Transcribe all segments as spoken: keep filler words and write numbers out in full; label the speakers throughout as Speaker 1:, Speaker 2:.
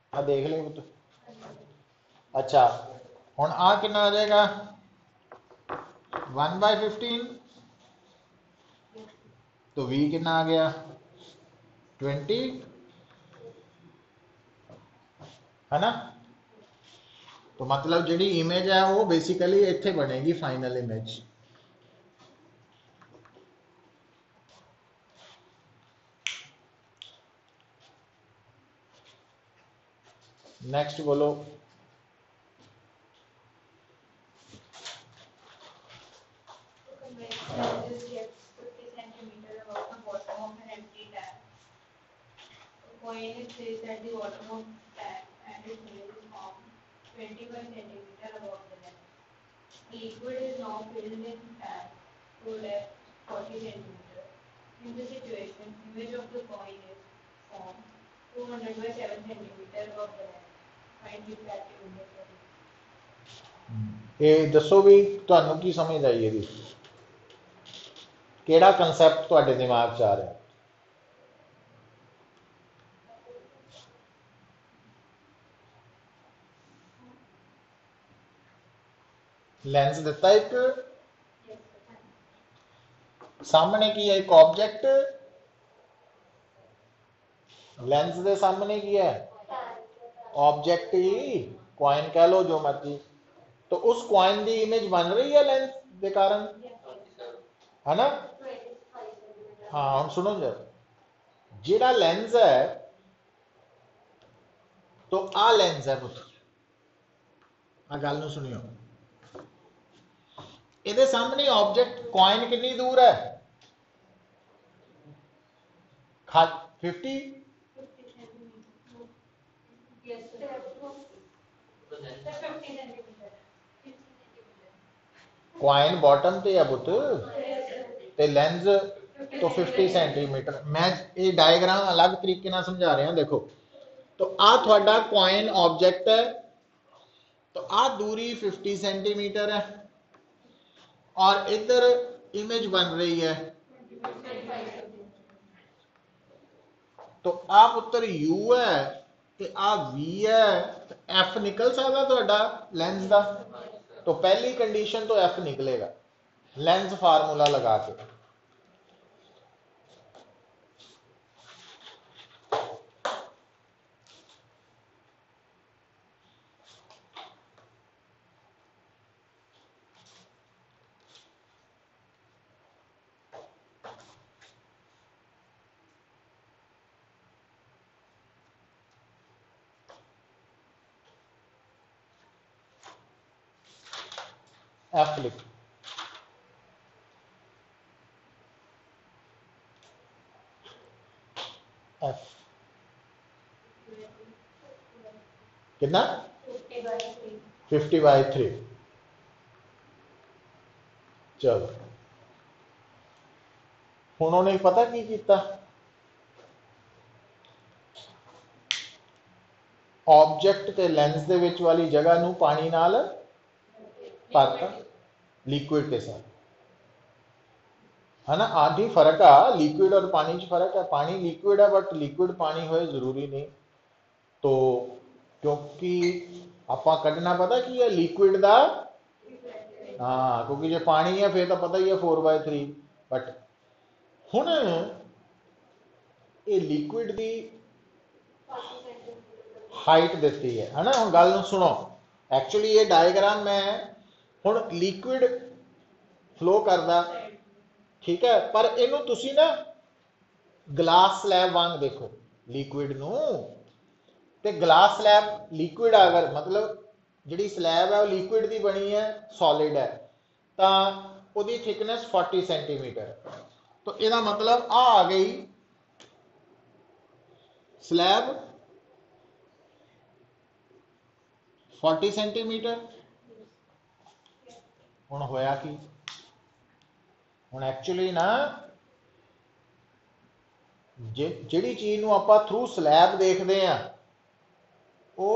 Speaker 1: आ देख ले पुत। अच्छा हुण आ कितना आ जाएगा वन बाय फिफ्टीन, तो v कितना आ गया ट्वेंटी, है ना। तो मतलब जिहड़ी इमेज है वो बेसिकली इत्थे बनेगी फाइनल इमेज। नेक्स्ट बोलो।
Speaker 2: Coin is placed at the bottom of tap and its image is formed twenty-one centimeter above the level. Liquid is now filled in tap to depth forty centimeter. In this situation, image of the coin is formed two hundred by seven centimeter above the level. Find the refractive index of it.
Speaker 1: ये दसो भी तुहानू की समझ आई इहदी, किहड़ा concept तुहाडे दिमाग च आ रहा। लेंस दिता एक, सामने की है एक ऑब्जेक्ट, लेंस दे सामने की है ऑब्जेक्ट ही, कॉइन कह लो जो मर्जी। तो उस कॉइन की इमेज बन रही है लेंस के कारण, है ना। हाँ हम सुनो जरा, जिहड़ा लेंस है तो आ लेंस है पुत्र, आ गल नूं सुनियो, इहदे सामने ऑब्जेक्ट कॉइन कितनी दूर है फिफ्टी, कॉइन बॉटम ते है पुत, ते लेंस तो फिफ्टी सेंटीमीटर। मैं ये डायग्राम अलग तरीके नाल समझा रहा। देखो तो आ थोड़ा कॉइन ऑब्जेक्ट है, तो आ दूरी फिफ्टी सेंटीमीटर है और इधर इमेज बन रही है, तो आ पुत्र u है ते आ v है, f निकल सकता थोड़ा लेंस का, तो पहली कंडीशन तो f निकलेगा लेंस फार्मूला लगा के। एफ लिख, एफ कितना फिफ्टी बाई थ्री। चलो हुण उन्होंने पता की कीता, ऑब्जेक्ट ते लेंस दे विच वाली जगह नूं पानी नाल भरता, लिक्विड के साथ, है ना। आधी फर्क आ लिक्विड और पानी च फर्क है, पानी लिक्विड है बट लिक्विड पानी होए जरूरी नहीं। तो क्योंकि आपां कढ़ना पता की है लिक्विड दा, हाँ क्योंकि जो पानी है फिर तो पता ही है फोर बाय थ्री, बट हुण ये लिक्विड दी हाइट देती है, है ना। हुण गल नूं सुनो, एक्चुअली ये डायग्राम मैं हुण लिक्विड फ्लो करदा, ठीक है, पर इनू तुसी ना ग्लास स्लैब वांग देखो, लिक्विड नू ते ग्लास स्लैब लिक्विड अगर मतलब जिहड़ी स्लैब है वो लिक्विड की बनी है सॉलिड है, तो उसकी थिकनेस फोर्टी सेंटीमीटर, तो यदा मतलब आ आ गई स्लैब फोर्टी सेंटीमीटर। हुण होया की, हुण एक्चुअली ना जिहड़ी चीज़ नूं आपां थ्रू स्लैब देखते हैं वो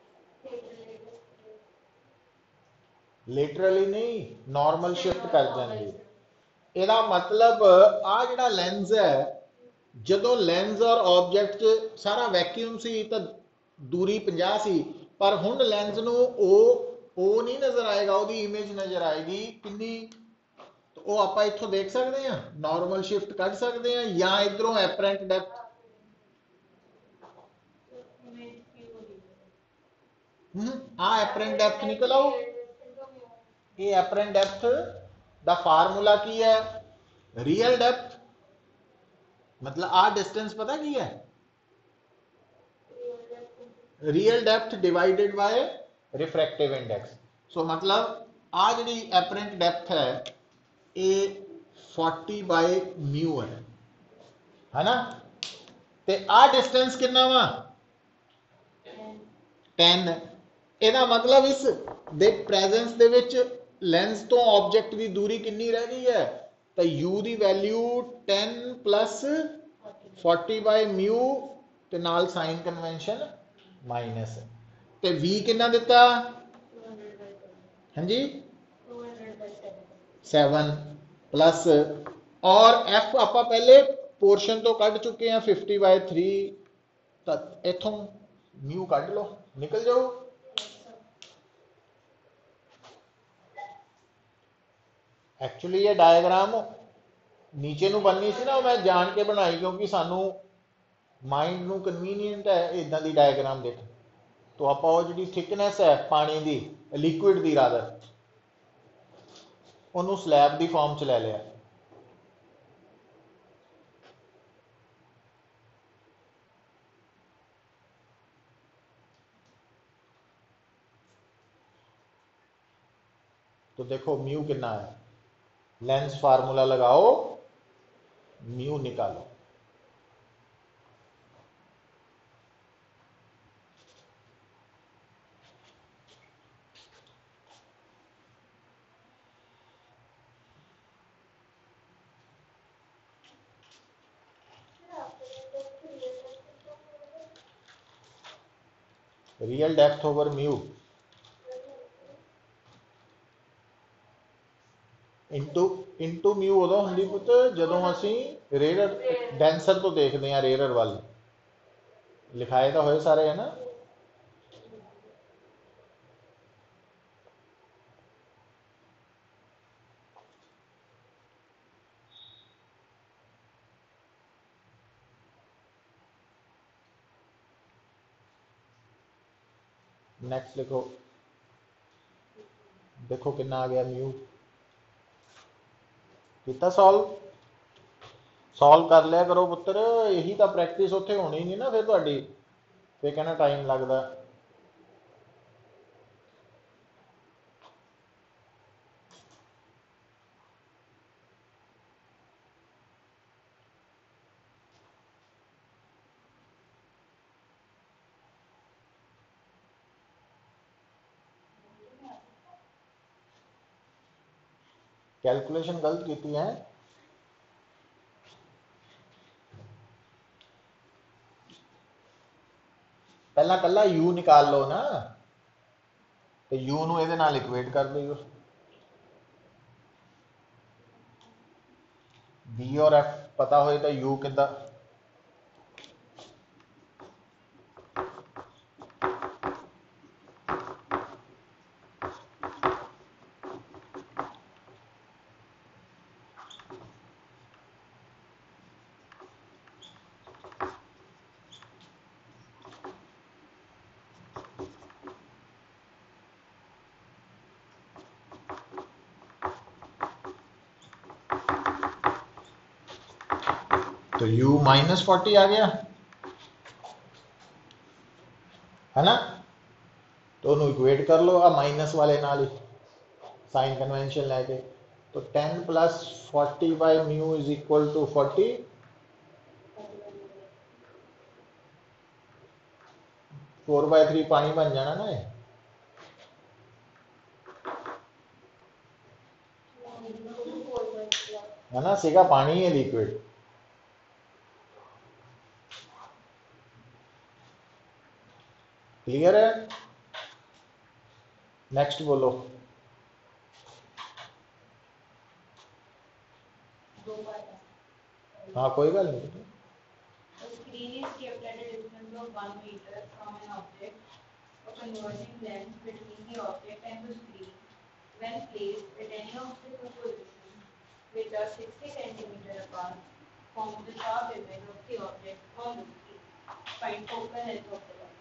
Speaker 1: लिटरली नहीं नॉर्मल शिफ्ट कर जाएंगे। ਇਹਦਾ मतलब आ जिहड़ा लेंस है, जदों लेंस और ऑब्जेक्ट च सारा वैक्यूम सी तो दूरी पचास सी, पर हुण लैंस नूं ओ ओ नहीं नज़र आएगा, ਉਹਦੀ इमेज नज़र आएगी कितनी, तो ਉਹ ਆਪਾਂ ਇੱਥੋਂ देख सकते हैं, नॉर्मल शिफ्ट कर सकते हैं, या इधरों एपरेंट डेप्थ
Speaker 2: इमेज की हो रही है।
Speaker 1: आ एपरेंट डेप्थ निकल आओ, ये एपरेंट डेप्थ दा फार्मूला की है, रियल डेप्थ मतलब आ डिस्टेंस पता की है, real depth divided by refractive index. So मतलब आ जी एपरेंट डेप्थ है ये फोर्टी बाय म्यू है है ना, ते आ डिस्टेंस कितना वा टेन, ਇਹਦਾ मतलब इस दे प्रेजेंस दे विच लेंस तो ऑब्जेक्ट की दूरी कितनी रह गई है, तो u की value ten plus forty by mu ते नाल साइन कन्वेंशन माइनस, ते v कितना दिता, हाँ जी सैवन प्लस, और f आप पहले पोर्शन तो कट चुके हैं फिफ्टी बाय थ्री, तो इथों म्यू कट लो निकल जाओ। एक्चुअली ये डायग्राम नीचे नू बननी सी ना, मैं जान के बनाई क्योंकि सानू माइंड नू कन्वीनियंट है इदां दी डायग्राम देख, तो आप जी थिकनेस है पानी की लिक्विड की रादर उन्होंने स्लैब की फॉर्म च ले लिया। तो देखो म्यू कितना है, लेंस फार्मूला लगाओ म्यू निकालो, real depth over mu into into mu उदों हुंदी पुत जदों असी रेयर डेंसर तो देखते हैं, रेयर वाल लिखाए तो होए सारे है ना। नेक्स्ट लिखो, देखो कितना आ गया म्यू, कितना सॉल्व सॉल्व कर लिया करो पुत्र, यही तो प्रैक्टिस उत्थे होनी नहीं ना, फिर तुहाडी फिर कहना टाइम लगता। कैलकुलेशन गलत की है, पहला कला यू निकाल लो ना, तो यू नू इहदे नाल इक्वेट कर दियो, बी और एफ पता होए तो यू किदा, तो u माइनस फोर्टी आ गया है ना, तो उन्होंने इक्वेट कर लो आ माइनस वाले नाल ही साइन कन्वेंशन लैके, तो ten plus forty by mu is equal to forty, four by three पानी बन जाना ना ये, है ना, सीगा पानी है लिक्विड। क्लियर है, नेक्स्ट बोलो। हाँ कोई गल नहीं,
Speaker 2: screen is kept at a distance of one meter from an object, a converging lens between the object and the screen, when placed at any of the two positions, which are sixty centimeters apart, forms the sharp image of the object on the screen. Find focal length of the lens.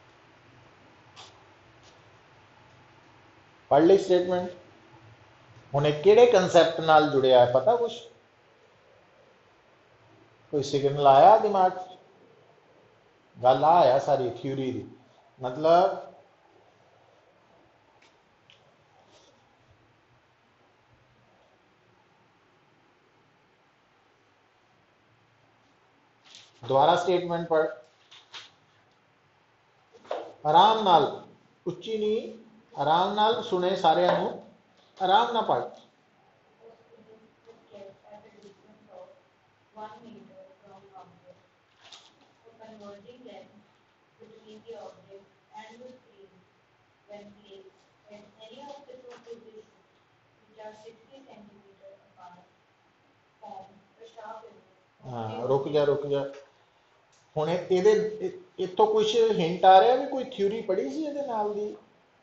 Speaker 1: पढ़ ली statement. ਹੁਣ ਇਹ ਕਿਹੜੇ concept ਨਾਲ ਜੁੜਿਆ ਹੈ ਪਤਾ ਕੁਛ? ਕੋਈ ਸਿਗਨਲ ਆਇਆ ਦਿਮਾਗ 'ਚ? ਗੱਲ ਆ ਆ ਸਾਰੀ ਥਿਊਰੀ ਦੀ, ਮਤਲਬ ਦੁਬਾਰਾ ਸਟੇਟਮੈਂਟ ਪੜ੍ਹ, ਆਰਾਮ ਨਾਲ, ਉੱਚੀ ਨਹੀਂ, ਆਰਾਮ ਨਾਲ ਸੁਣੇ ਸਾਰਿਆਂ ਨੂੰ, ਆਰਾਮ ਨਾਲ ਪੜ੍ਹ।
Speaker 2: One meter from object, a converging lens between the object and the screen, when placed at any of the two positions, which are sixty centimeters apart, forms a sharp image.
Speaker 1: ਹਾਂ ਰੁਕ ਜਾ ਰੁਕ ਜਾ ਹੁਣ ਇਹ- ਇਹਦੇ ਇ- ਇੱਥੋਂ ਕੁਛ ਹਿੰਟ ਆ ਰਿਹਾ ਵੀ ਕੋਈ ਥਿਊਰੀ ਪੜ੍ਹੀ ਸੀ ਇਹਦੇ ਨਾਲ ਦੀ?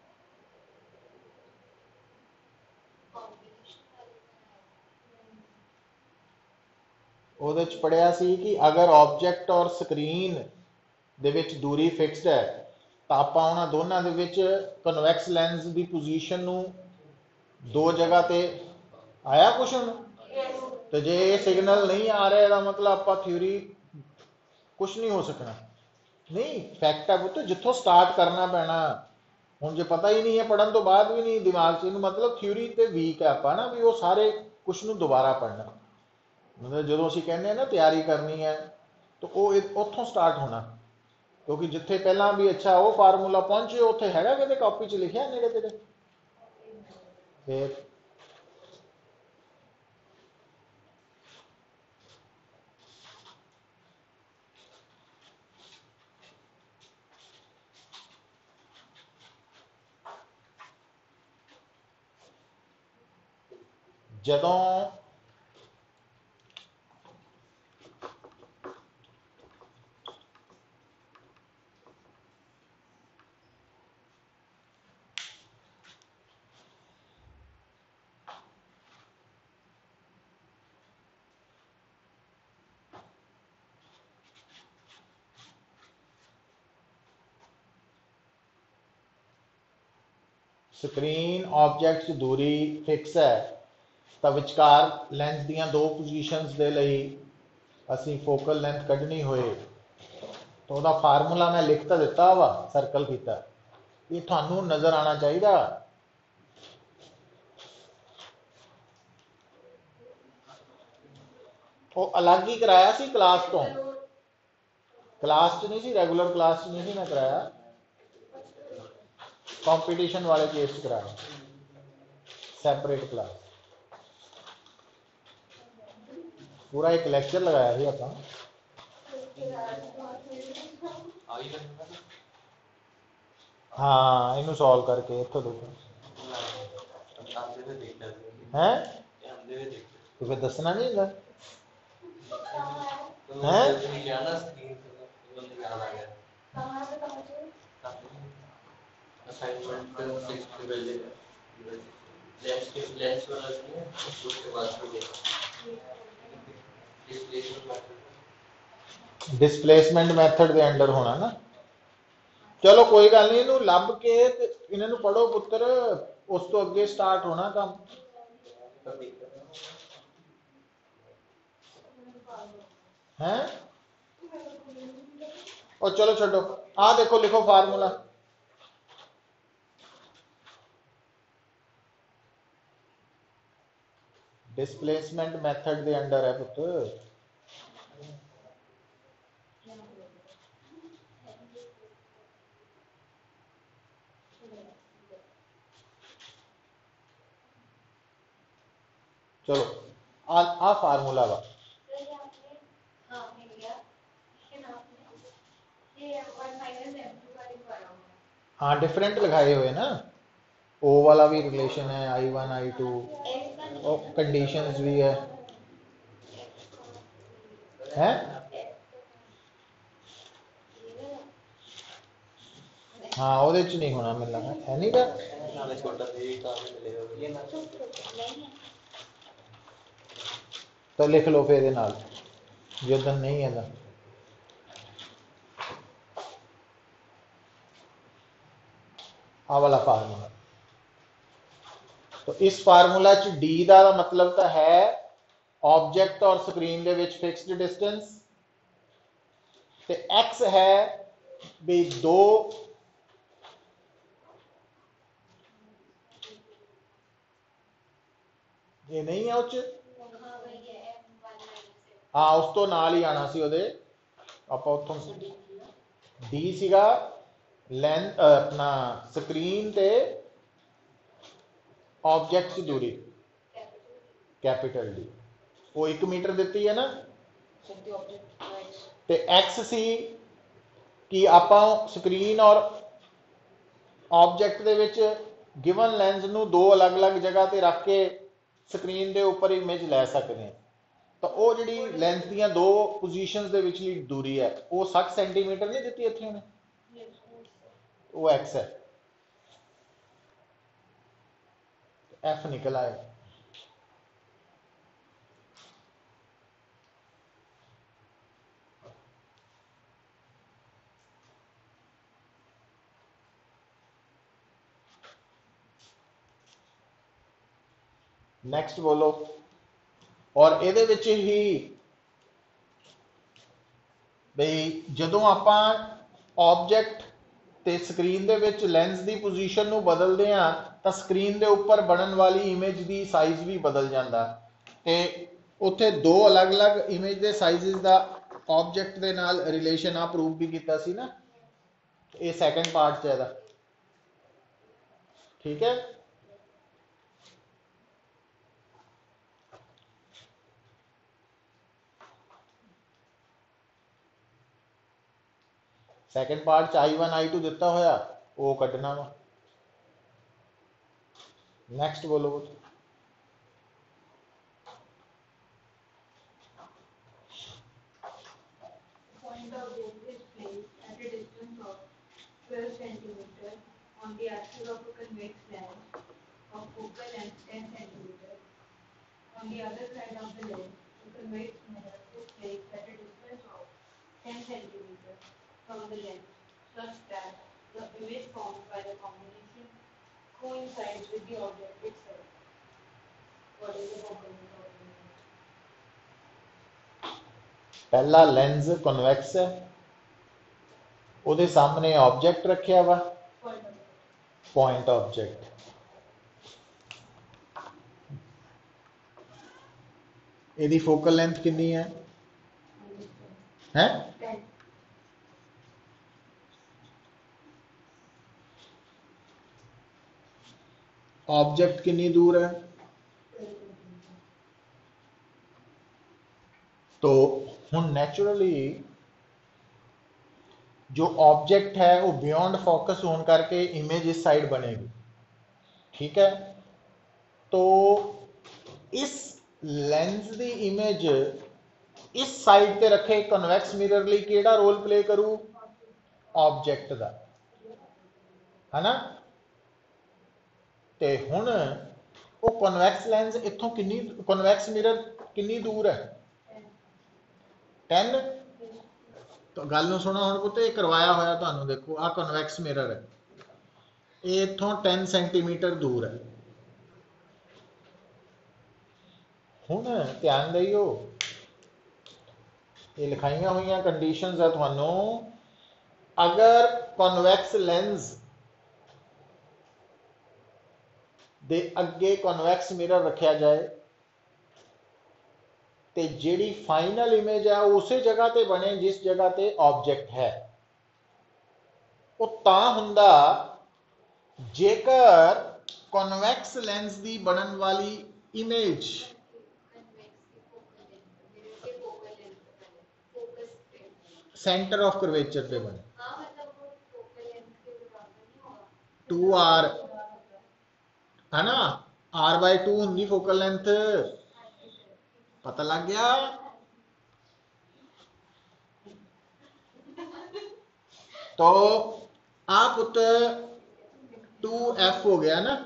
Speaker 1: ਉਹਦੇ ਚ ਪੜਿਆ ਸੀ ਕਿ ਅਗਰ ਆਬਜੈਕਟ ਔਰ ਸਕਰੀਨ ਦੇ ਵਿੱਚ ਦੂਰੀ ਫਿਕਸਡ ਹੈ ਤਾਂ ਆਪਾਂ ਉਹਨਾਂ ਦੋਨਾਂ ਦੇ ਵਿੱਚ ਕਨਵੈਕਸ ਲੈਂਸ ਦੀ ਪੋਜੀਸ਼ਨ ਨੂੰ ਦੋ ਜਗ੍ਹਾ ਤੇ ਆਇਆ ਕੁਸ਼ਨ, ਤੇ ਜੇ ਇਹ ਸਿਗਨਲ ਨਹੀਂ ਆ ਰਿਹਾ ਇਹਦਾ ਮਤਲਬ ਆਪਾਂ ਥਿਊਰੀ ਕੁਛ ਨਹੀਂ ਹੋ ਸਕਣਾ। ਨਹੀਂ ਫੈਕਟ ਹੈ ਪੁੱਤ, ਜਿੱਥੋਂ ਸਟਾਰਟ ਕਰਨਾ ਪੈਣਾ। ਹੁਣ ਜੇ ਪਤਾ ਹੀ ਨਹੀਂ ਹੈ ਪੜਨ ਤੋਂ ਬਾਅਦ ਵੀ ਨਹੀਂ ਦਿਮਾਗ 'ਚ, ਇਹਨੂੰ ਮਤਲਬ ਥਿਊਰੀ ਤੇ ਵੀਕ ਹੈ ਆਪਾਂ ਨਾ, ਵੀ ਉਹ ਸਾਰੇ ਕੁਛ ਨੂੰ ਦੁਬਾਰਾ ਪੜਨਾ। ਮਤਲਬ ਜਦੋਂ ਅਸੀਂ ਕਹਿੰਦੇ ਹਾਂ ਨਾ ਤਿਆਰੀ ਕਰਨੀ ਹੈ ਤਾਂ ਉਹ ਉੱਥੋਂ ਸਟਾਰਟ ਹੋਣਾ, ਕਿਉਂਕਿ ਜਿੱਥੇ ਪਹਿਲਾਂ ਵੀ ਅੱਛਾ ਉਹ ਫਾਰਮੂਲਾ ਪਹੁੰਚੇ ਉੱਥੇ ਹੈਗਾ ਕਿਤੇ ਕਾਪੀ 'ਚ ਲਿਖਿਆ ਨੇੜੇ ਤੇੜੇ? ਫਿਰ ਜਦੋਂ ਸਕਰੀਨ ਆਬਜੈਕਟ 'ਚ ਦੂਰੀ ਫਿਕਸ ਹੈ ਤਾਂ ਵਿਚਕਾਰ ਲੈਂਸ ਦੀਆਂ ਦੋ ਪੋਜੀਸ਼ਨਸ ਦੇ ਲਈ ਅਸੀਂ ਫੋਕਲ ਲੈਂਥ ਕੱਢਣੀ ਹੋਏ ਤਾਂ ਉਹਦਾ ਫਾਰਮੂਲਾ ਮੈਂ ਲਿਖ ਤਾਂ ਦਿੱਤਾ ਵਾ, ਸਰਕਲ ਕੀਤਾ, ਇਹ ਤੁਹਾਨੂੰ ਨਜ਼ਰ ਆਉਣਾ ਚਾਹੀਦਾ। ਉਹ ਅਲੱਗ ਹੀ ਕਰਾਇਆ ਸੀ ਕਲਾਸ ਤੋਂ, ਕਲਾਸ 'ਚ ਨਹੀਂ ਸੀ, ਰੈਗੂਲਰ ਕਲਾਸ 'ਚ ਨਹੀਂ ਸੀ ਮੈਂ ਕਰਾਇਆ, ਕੰਪੀਟੀਸ਼ਨ ਵਾਲੇ ਕੇਸ 'ਚ ਕਰਾਇਆ, ਸੈਪਰੇਟ ਕਲਾਸ। पूरा एक लेक्चर लगाया ਸੀ ਆਪਾਂ। ਹਾਂ ਇਹਨੂੰ ਸੋਲਵ ਕਰਕੇ ਇੱਥੋਂ ਦੇਖੋ ਹੈ, ਤੇ ਫਿਰ ਦੱਸਣਾ ਨਹੀਂ ਹੁੰਦਾ ਹੈ। डिस्प्लेसमेंट मैथड के अंडर होना ना। चलो कोई गल नहीं, इन्हू लभ के इन्हों पढ़ो पुत्र, उस तो अगे स्टार्ट होना काम है। और चलो छो आ देखो लिखो फार्मूला, डिस्प्लेसमेंट मैथड के अंडर है पुत्र। चलो आ, आ फार्मूला वा, हाँ डिफरेंट लगाए हुए ना, ओ वाला भी रिलेशन है, आई वन आई टू, और कंडीशंस भी है हैं। हाँ ਉਹਦੇ ਚ नहीं होना मिलना है नहीं गा
Speaker 3: नाले छोटा भी काफी मिलेगा ये ना
Speaker 1: तो लिख लो फिर ਇਹਦੇ ਨਾਲ ਜਦੋਂ नहीं है ਤਾਂ आ वाला फार्मूला तो इस फार्मूला च डी का मतलब तो है ऑब्जेक्ट और स्क्रीन के विच फिक्स्ड डिस्टेंस ते एक्स है भी दो ये नहीं है उच हाँ उस तो नाल ही आना सी ओदे आपां उत्थों डी सीगा लेंथ अपना स्क्रीन ते ऑब्जेक्ट की दूरी कैपिटल डी वो एक मीटर दी है ना ते एक्स सी कि आपां स्क्रीन और ऑब्जेक्ट दे विच गिवन लेंस नू दो अलग अलग जगह ते रख के स्क्रीन दे उपर इमेज लै सकते हैं तो वो जी लेंथ दियां दो पोजीशंस दे विचली दूरी है वो साठ सेंटीमीटर नहीं दी इत्थे ने वो एक्स है एफ निकल आए नेक्स्ट बोलो और ਇਹਦੇ ਵਿੱਚ ही ਬਈ ਜਦੋਂ ਆਪਾਂ ऑब्जेक्ट ਤੇ ਸਕਰੀਨ ਦੇ ਵਿੱਚ ਲੈਂਸ ਦੀ ਪੋਜੀਸ਼ਨ ਨੂੰ ਬਦਲਦੇ ਆ ਤਾਂ ਸਕਰੀਨ ਦੇ ਉੱਪਰ ਬਣਨ ਵਾਲੀ ਇਮੇਜ ਦੀ ਸਾਈਜ਼ ਵੀ ਬਦਲ ਜਾਂਦਾ ਤੇ ਉੱਥੇ ਦੋ ਅਲੱਗ-ਅਲੱਗ ਇਮੇਜ ਦੇ ਸਾਈਜ਼ਸ ਦਾ ऑब्जेक्ट ਦੇ ਨਾਲ ਰਿਲੇਸ਼ਨ ਆ ਪ੍ਰੂਵ ਵੀ ਕੀਤਾ ਸੀ ਨਾ ਇਹ ਸੈਕੰਡ ਪਾਰਟ ਚ ਇਹਦਾ ਠੀਕ ਹੈ second part I one I two दिता होया वो कढ़ना वा नेक्स्ट बोलो
Speaker 2: Point of view is placed at a distance of twelve centimeters on the axis of a convex lens of focal length ten centimeters. On the other side of the lens, the convex mirror is placed at a distance of ten centimeters from the lens, such that the image formed by the combination coincides with the object itself. What is the component of the image?
Speaker 1: पहला lens convex है ਉਹਦੇ ਸਾਹਮਣੇ object रखिया वा point object ਇਹਦੀ focal length कितनी है हैं ऑब्जेक्ट कितनी दूर है तो हम नेचुरली जो ऑब्जेक्ट है वो बियॉन्ड फोकस होने करके इमेज इस साइड बनेगी ठीक है तो इस लेंस दी इमेज इस साइड ते रखे कन्वेक्स मिरर लिए केड़ा रोल प्ले करू ऑब्जेक्ट दा है ना ते हुण वो कन्वेक्स लेंस इत्थों कितनी कन्वेक्स मिरर कितनी दूर है टेन तो गल नूं सुनो हुण पुत्त ये करवाया होया तुहानूं देखो आ कन्वेक्स मिरर है ये इत्थों टेन सेंटीमीटर दूर है हुण ध्यान दिओ ये लिखाइयां हुई कंडीशंस है तुहानूं अगर कन्वेक्स लेंस दे अगे कन्वेक्स मिरर रखा जाए तो जिहड़ी फाइनल इमेज है उस जगह ते बने जिस जगह ते ऑब्जेक्ट है वो तां हुंदा जेकर कन्वेक्स लेंस दी बनन वाली इमेज सेंटर ऑफ कर्वेचर पे बने टू आर है ना आर बाय टू होंगी फोकल लेंथ पता लग गया तो आ पुत टू एफ हो गया ना,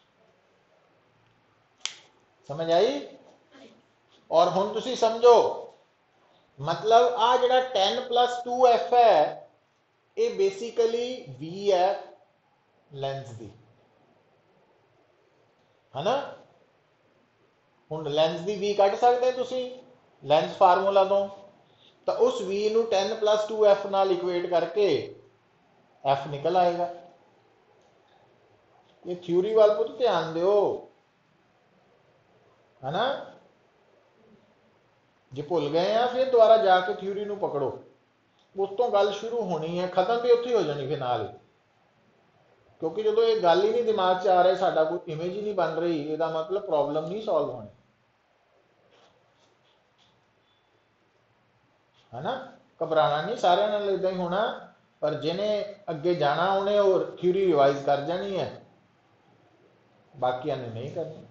Speaker 1: समझ आई। और हुण तुसी समझो, मतलब आ जिहड़ा टेन प्लस टू एफ है ये बेसिकली वी है लेंस दी, है ना। हुण लेंस दी वी कढ सकते तुसी लेंस फार्मूला तो तो उस वी नू टेन प्लस टू एफ नाल इक्वेट करके एफ निकल आएगा। ये थ्योरी वाल पुत ध्यान दिओ, है ना। जे भुल गए हैं फिर दोबारा जाके थ्योरी नू पकड़ो, उस तो गल शुरू होनी है, खत्म भी उत्थे हो जानी फिर नाल ही। क्योंकि जो ये गल ही नहीं दिमाग च आ रही, साडा कोई इमेज ही नहीं बन रही, इसका मतलब प्रॉब्लम नहीं सॉल्व होनी, है ना। घबराना नहीं, सारे नाल इदा ही होना, पर जिन्हें अगे जाना उन्हें और थ्योरी रिवाइज कर जानी है, बाकिया ने नहीं करनी।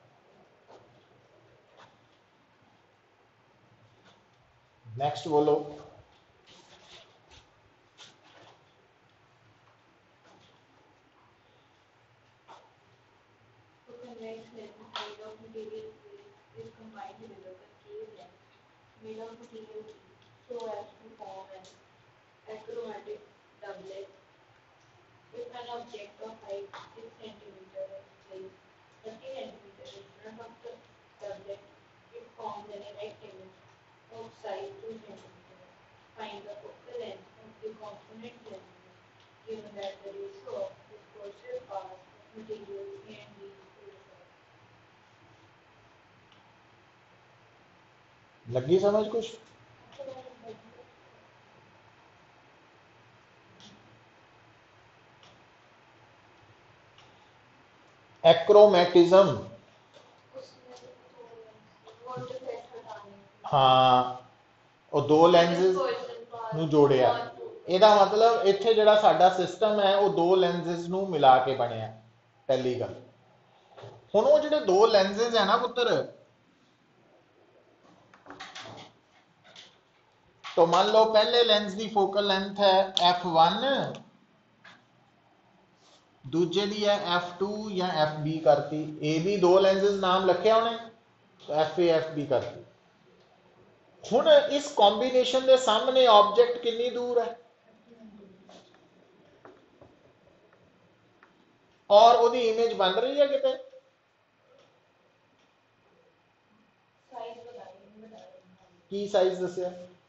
Speaker 1: नेक्स्ट बोलो।
Speaker 2: So convex lens made of material is is combined with a concave lens made of material so as to form an achromatic doublet. If an object of height six centimeter is placed thirty centimeter in front of the doublet, it forms an erect image of size two centimeter. Find the focal length of the component lenses given that the ratio of dispersive parts of material A and B is to five.
Speaker 1: लगी समझ कुछ? एक्रोमैटिज्म, हाँ वो दो lenses ਨੂੰ जोड़िया, ਇਹਦਾ मतलब ਇੱਥੇ ਜਿਹੜਾ ਸਾਡਾ सिस्टम है वो दो लेंसेज ਨੂੰ मिला के ਬਣਿਆ, पहली गल। ਹੁਣ ਉਹ ਜਿਹੜੇ दो लेंसेज है ना पुत्र, तो मान लो पहले लेंस की फोकल लेंथ है एफ वन, दूजे दी है एफ टू या एफ बी करती, ए भी दो लेंसेज नाम रखे उन्हें, तो एफ ए एफ बी करती। हुण इस कॉम्बिनेशन के सामने ऑब्जेक्ट कितनी दूर है, और वो इमेज बन रही है कितने, की साइज दसिया,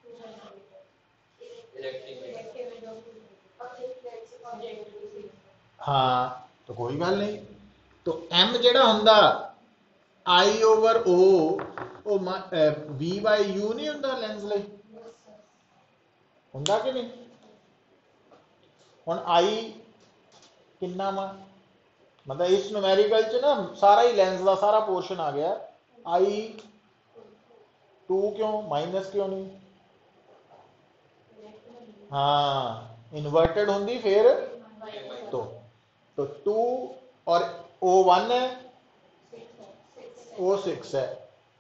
Speaker 1: हाँ तो कोई गल नहीं। तो एम जिहड़ा हुंदा I over O V by U नहीं हुंदा लेंस लई, हुंदा कि नहीं। हुण आई कितना वा, मतलब इस न्यूमेरिकल च ना सारा ही लेंस का सारा पोर्शन आ गया, आई टू क्यों माइनस क्यों नहीं, हाँ इन्वर्टेड होंगी फिर तो तो टू और ओ वन है, ओ सिक्स है,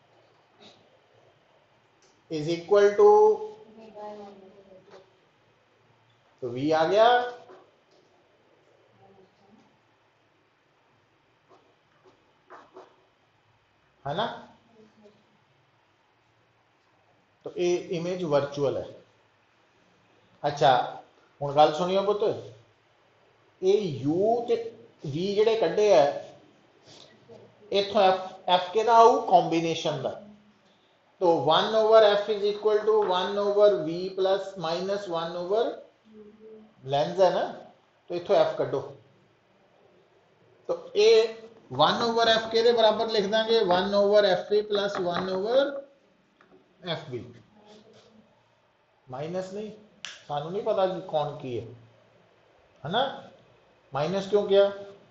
Speaker 1: इज इक्वल टू, तो वी आ गया, है ना। तो ये इमेज वर्चुअल है। अच्छा हुण गल सुनियो पुत, ये यू ते वी जिहड़े कड्ढे है इथों एफ एफ के दा आऊ कॉम्बिनेशन का, तो one over F is equal to one over V plus minus one over lens है ना, तो इथों एफ कड्ढो, तो ये वन ओवर एफ के दे बराबर लिख देंगे one over F A plus one over F B, minus नहीं, सानू नहीं पता कि कौन की है, है ना। माइनस क्यों किया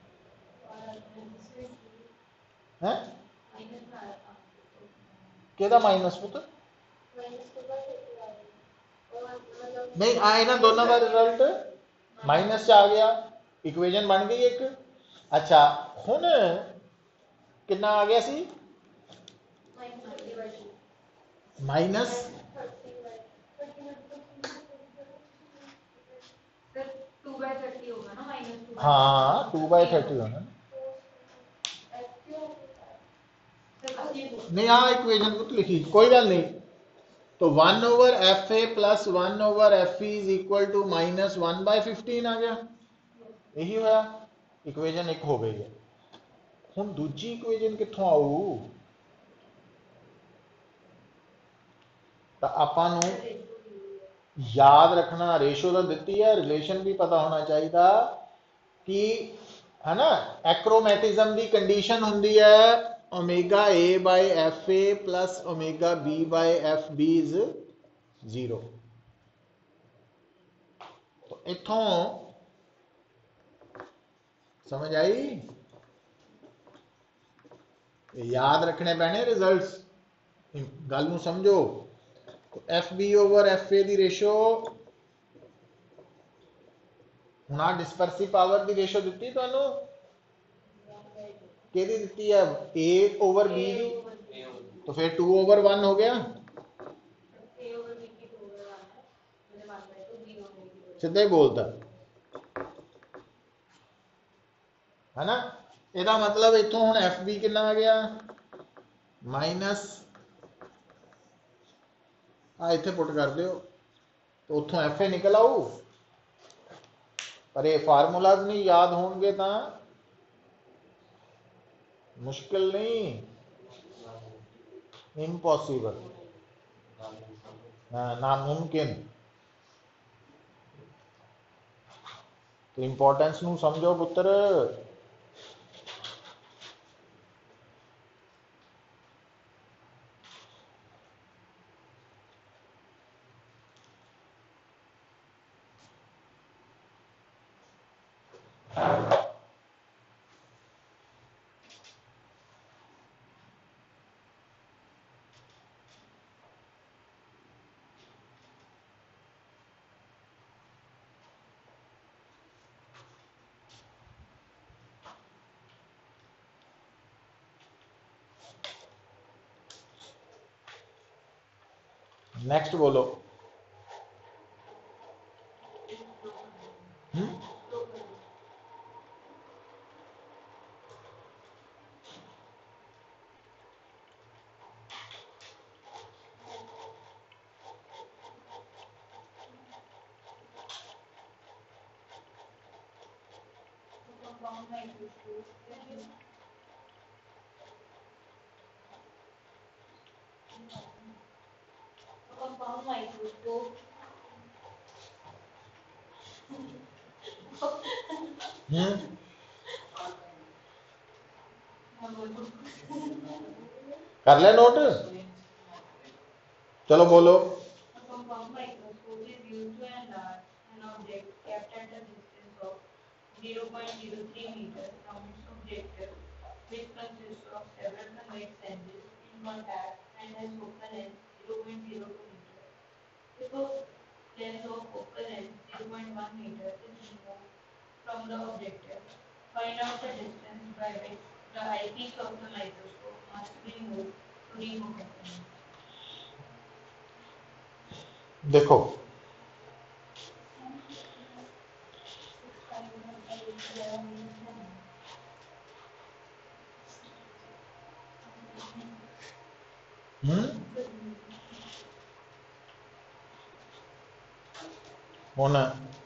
Speaker 1: है, केदा माइनस पुत्र, नहीं आए ना दोनों का रिजल्ट माइनस आ गया, इक्वेशन बन गई एक। अच्छा हुण कितना आ गया सी, माइनस
Speaker 2: बाय थर्टी होगा ना, माइनस टू।
Speaker 1: हाँ टू बाई थर्टी होना ना। नहीं हाँ इक्वेशन को तो लिखी कोई गल नहीं। तो one over F A plus one over F E is equal to minus one by fifteen आ गया, यही होया। इक्वेशन एक हो गई है। हुण दूजी इक्वेशन कित्थों आऊ? तो आपां नूं याद रखना, रेशो तो दिती है, रिलेशन भी पता होना चाहिए कि है ना। एक्रोमैटिज्म की कंडीशन होंदी है omega A by F A plus omega B by F B is equal. To इथों समझ आई? याद रखने पैने रिजल्ट्स, गल नूं समझो। तो F B over F A की रेशो, हुण आ डिस्पर्सिव पावर की रेशो दी तुहानूं केदी दित्ती है? ए ओवर बी दी। तो फिर टू ओवर वन हो गया, सीधा ही बोलता है ना। ਇਹਦਾ मतलब इथों हुण एफ बी कितना आ गया? माइनस आ इत्थे पुट कर दिओ, तो उत्थों एफ ए निकल आऊ। पर ये फार्मूलाज नहीं याद होंगे तो मुश्किल नहीं, इम्पॉसिबल, नामुमकिन। तो इंपॉर्टेंस नूं समझो पुत्र। नेक्स्ट बोलो। हम्म? हम्म? कर ले नोट, चलो बोलो।
Speaker 2: zero point zero three meters from its objective, which consists of several convex lenses in contact and has focal length zero point zero two meters. If a lens of focal length zero point one meter is removed from the objective, find out the distance by which the eyepiece of the microscope must be moved to remove the lens.
Speaker 1: देखो हम्म हुण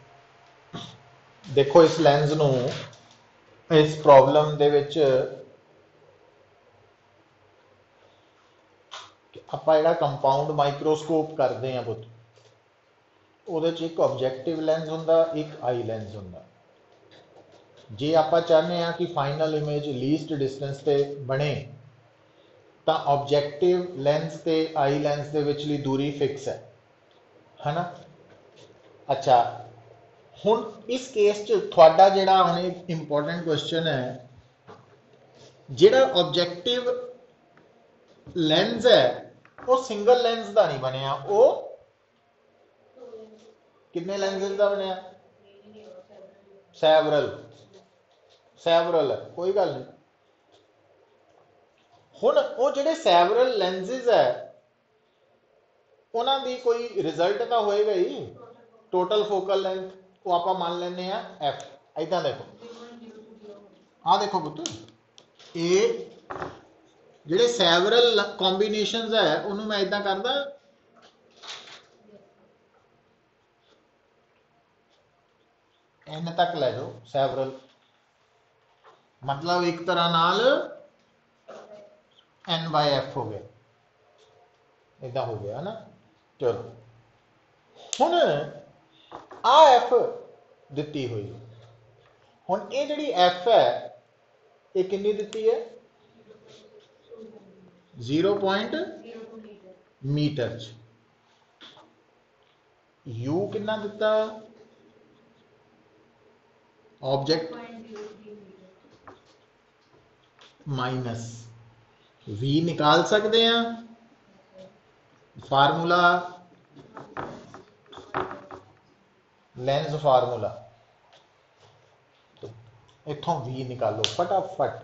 Speaker 1: देखो इस lens नूं इस problem दे विच आपां जिहड़ा compound microscope करदे हां पुੱਤ, ਉਹਦੇ 'ਚ एक ऑब्जेक्टिव लेंस हुंदा, एक आई लेंस हुंदा। जे आपां चाहते हैं कि फाइनल इमेज लीस्ट डिस्टेंस ते बने तो ऑब्जेक्टिव लेंस ते आई लेंस दे विचली दूरी फिक्स है है ना। अच्छा हुण इस केस च तुहाडा जिहड़ा हुण इंपॉर्टेंट क्वेश्चन है, जिहड़ा ऑब्जेक्टिव लेंस है वो सिंगल लेंस का नहीं बनया, वो कितने लेंसेज का बनया? सैवरल सैवरल है, कोई गल नहीं। हुण वो जिहड़े सैवरल लेंसेज है उन्हां दी कोई रिजल्ट तो होएगा ही, टोटल फोकल लेंथ वो आप मान लेने एफ। इदा देखो आ देखो पुत ये ਜਿਹੜੇ सैवरल कॉम्बीनेशंस है उन्होंने मैं इदा करदा एन तक ले जाओ सैवरल मतलब एक तरह नाल एन बाय एफ हो गया इदा हो गया ना। चलो हुण आ एफ दिती हुई हुण ये जिहड़ी एफ है ये कितनी दिती है जीरो पॉइंट मीटर च यू कितना दिता ऑब्जेक्ट माइनस वी निकाल सकते हैं फार्मूला लेंस फार्मूला तो इथों वी निकालो फटाफट।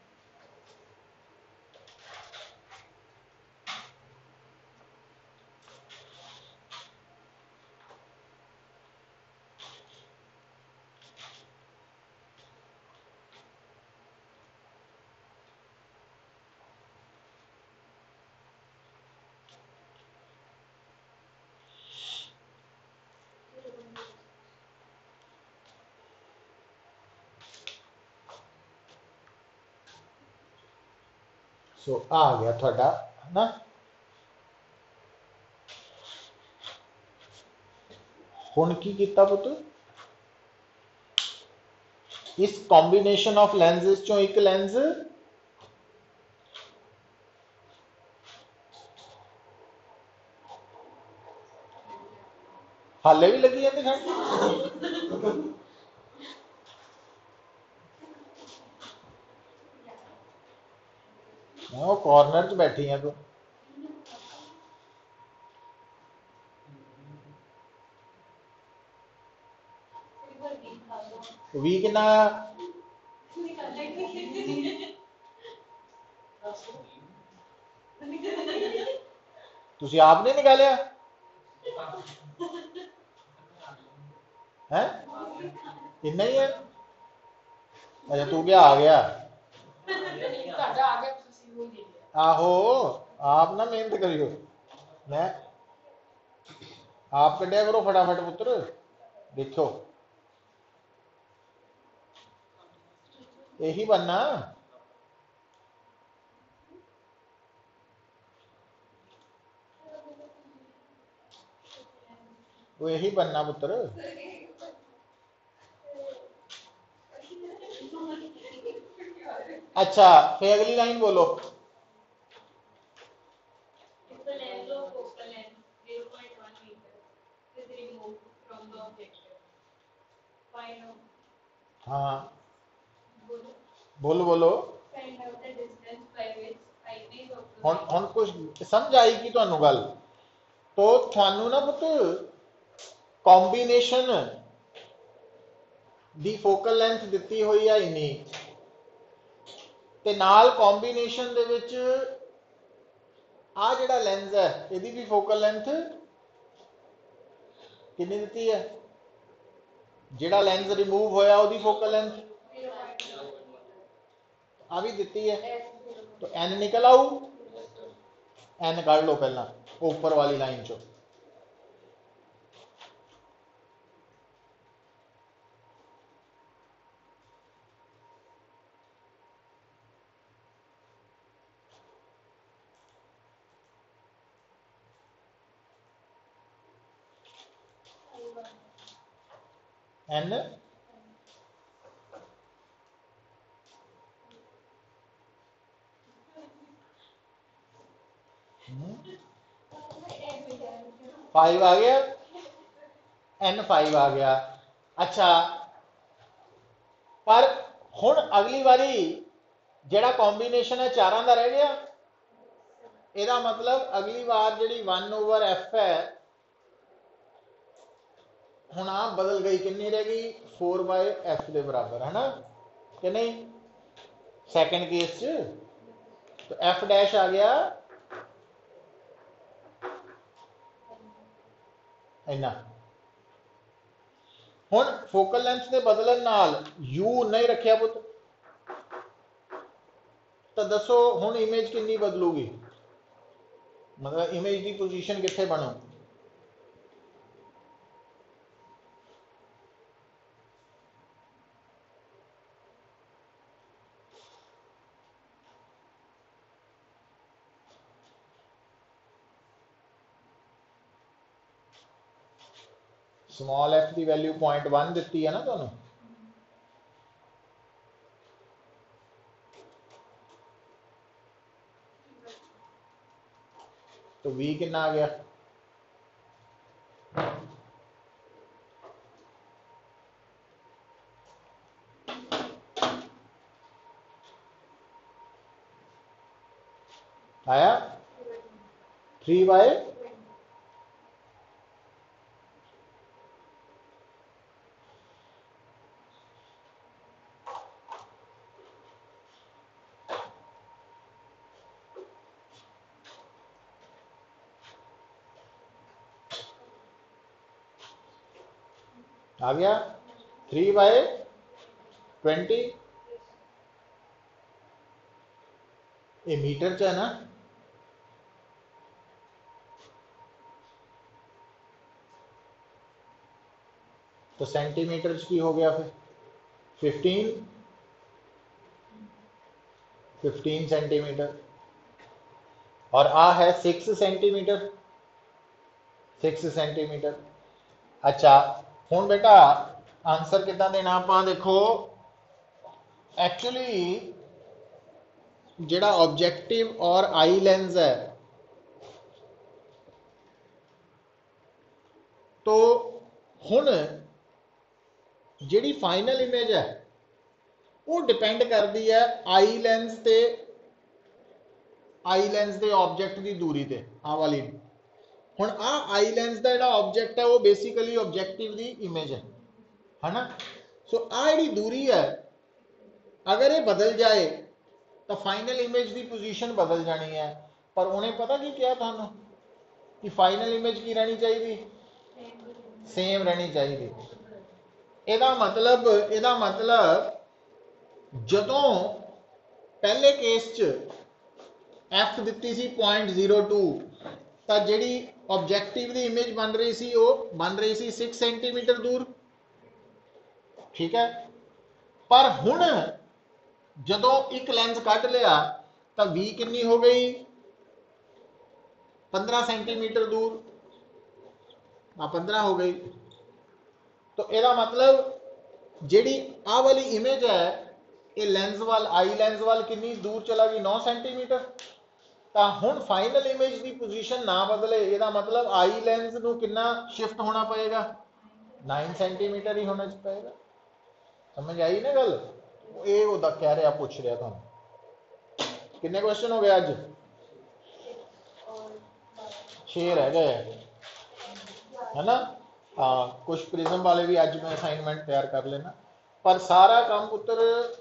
Speaker 1: सो so, आ गया थोड़ा है ना। हुण की कीता पुत इस कॉम्बीनेशन ऑफ लेंसेज चों एक लेंस हाले भी लगी जाती खंड वो कॉर्नर च बैठी है तू वी कितना तुसी आप नहीं निकालिया है इतना ही है। अच्छा तू क्या आ गया आहो आप ना मेहनत करियो मैं आप कढ़िया करो फटाफट पुत्र देखो यही बनना वो यही बनना पुत्र। अच्छा फिर अगली लाइन बोलो हाँ बोलो बोलो हुण हुण कुछ समझ आई कि तुहानू गल तो थानू ना पुत कॉम्बीनेशन दी फोकल लेंथ दिती हुई है इन्नी ते नाल कॉम्बीनेशन दे विच आ जिहड़ा लेंस है इहदी भी फोकल लेंथ कितनी दिती है जिहड़ा लेंस रिमूव होया उहदी फोकल लेंथ आ भी दिती है तो एन निकल आऊ एन कढ़ लो पहला ऊपर वाली लाइन चो एन फाइव आ गया एन फाइव आ गया। अच्छा पर हुण अगली बारी जिहड़ा कॉम्बीनेशन है चारां दा रह गया ਇਹਦਾ मतलब अगली बार जिहड़ी वन ओवर एफ है हुण आ बदल गई कितनी रह गई फोर बाय एफ के बराबर है ना कि नहीं सैकेंड केस च तो एफ डैश आ गया इन्ना हुण फोकल लेंथ के बदलन नाल यू नहीं रखिया पुत, तो दसो हुण इमेज कितनी बदलूगी, मतलब इमेज की पोजीशन कित्थे बनू। स्मॉल एफ की वैल्यू पॉइंट वन दी है ना तुहानू, तो वी कितना आ गया, आया थ्री बाय आ गया थ्री बाय ट्वेंटी, ये मीटर च है ना, तो सेंटीमीटर की हो गया फिर फिफ्टीन फिफ्टीन सेंटीमीटर, और आ है सिक्स सेंटीमीटर सिक्स सेंटीमीटर। अच्छा हुण बेटा आंसर कितना देना आप देखो, एक्चुअली जेड़ा ऑब्जेक्टिव और आई लेंस है, तो हुण जिहड़ी फाइनल इमेज है वो डिपेंड करती है आई लेंस ते आई लेंस के ऑब्जेक्ट की दूरी ते आ वाली। हुण आ आई लेंस का जिहड़ा ऑब्जेक्ट है वो बेसिकली ऑब्जेक्टिव की इमेज है है ना। सो आ जिहड़ी दूरी है अगर ये बदल जाए तो फाइनल इमेज की पोजीशन बदल जानी है, पर उन्हें पता की क्या थानू कि फाइनल इमेज की रहनी चाहिए, सेम रहनी चाहिए। ਇਹਦਾ मतलब ਇਹਦਾ मतलब ਜਦੋਂ पहले केस च एफ दिती सी पॉइंट जीरो टू, तो जिहड़ी ऑब्जेक्टिव की इमेज बन रही सी वो बन रही सी सिक्स सेंटीमीटर दूर, ठीक है। पर हुण जदों एक लेंस कट लिया तो वी कितनी हो गई, पंद्रह सेंटीमीटर दूर, पंद्रह हो गई। तो यदा मतलब जिहड़ी आ वाली इमेज है ये लेंस वाल आई लेंस वाल कितनी दूर चला गई, नौ सेंटीमीटर। तो हुण फाइनल इमेज की पोजीशन ना बदले, यदा मतलब आई लेंस नूं कितना शिफ्ट होना पएगा, नाइन सेंटीमीटर ही होना पएगा। समझ आई ना गल, ये वो कह रहा पूछ रहा तुहानूं। कितने क्वेश्चन हो गए अज, छे रह गए है ना। हाँ कुछ प्रिज्म वाले भी अज मैं असाइनमेंट तैयार कर लेना, पर सारा काम पुत्र